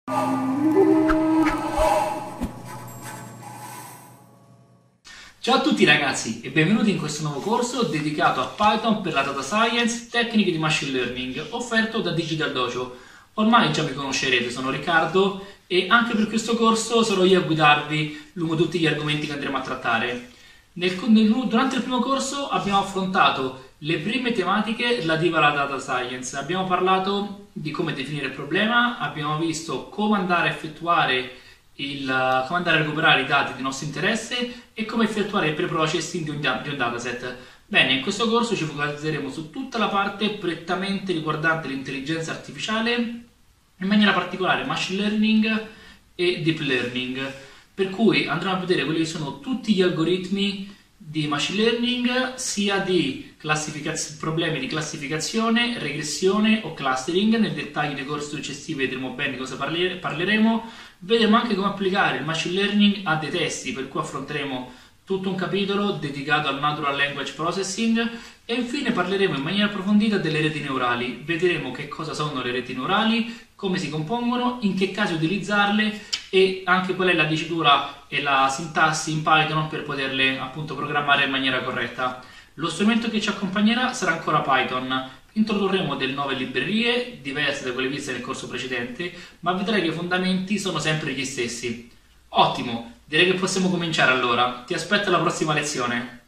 Ciao a tutti ragazzi e benvenuti in questo nuovo corso dedicato a Python per la Data Science, tecniche di Machine Learning, offerto da Digital Dojo. Ormai già mi conoscerete, sono Riccardo e anche per questo corso sarò io a guidarvi lungo tutti gli argomenti che andremo a trattare. Durante il primo corso abbiamo affrontato le prime tematiche relative alla Data Science, abbiamo parlato di come definire il problema, abbiamo visto come andare a effettuare come andare a recuperare i dati di nostro interesse e come effettuare il pre-processing di un dataset. Bene, in questo corso ci focalizzeremo su tutta la parte prettamente riguardante l'intelligenza artificiale, in maniera particolare machine learning e deep learning, per cui andremo a vedere quelli che sono tutti gli algoritmi di machine learning, sia di problemi di classificazione, regressione o clustering. Nel dettaglio dei corsi successivi vedremo bene di cosa parleremo. Vedremo anche come applicare il machine learning a dei testi, per cui affronteremo tutto un capitolo dedicato al Natural Language Processing e infine parleremo in maniera approfondita delle reti neurali. Vedremo che cosa sono le reti neurali, come si compongono, in che casi utilizzarle e anche qual è la dicitura e la sintassi in Python per poterle appunto programmare in maniera corretta. Lo strumento che ci accompagnerà sarà ancora Python. Introdurremo delle nuove librerie, diverse da quelle viste nel corso precedente, ma vedrai che i fondamenti sono sempre gli stessi. Ottimo, direi che possiamo cominciare allora. Ti aspetto alla prossima lezione.